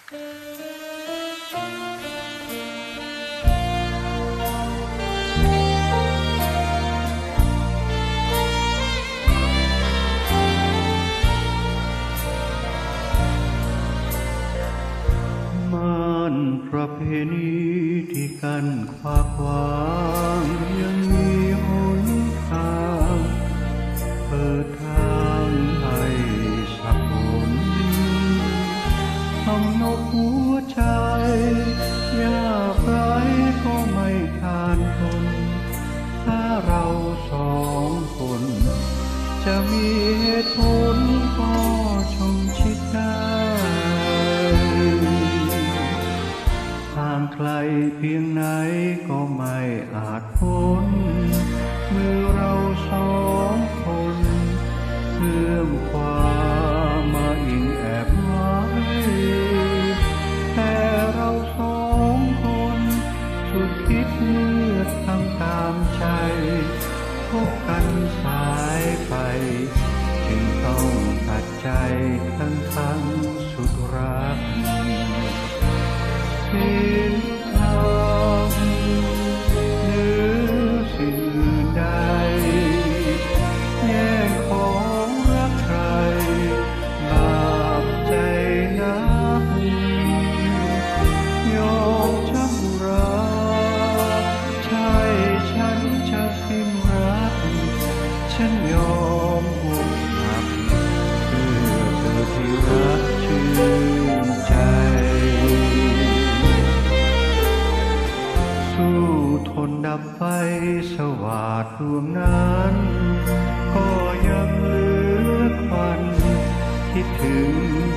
ประเพณีที่กันขวากวางยังมีหนทางเปิดทางให้สักคนทำนกหัวใจยากไร้ก็ไม่ทานทนถ้าเราสองคนจะมีเหตุผลก็ชมชิดได้ไกลเพียงไหนก็ไม่อาจพ้นเมื่อเราสองคนเพื่อมความมาอิงแอบไว้แต่เราสองคนสุดคิดเลือดทำตามใจพบกันสายไปจึงต้องตัดใจทั้งสุดรักเห็นทางหรือสิ่งอื่นใดแย่งของรักใครบาปใจนักยอมช้ำรักใช่ฉันจะสิ้นรักฉันยอมอกหักเพื่อเธอที่รักชื่นใจทนดับไฟสวาดดวงนั้นก็ยังเหลือควันคิดถึง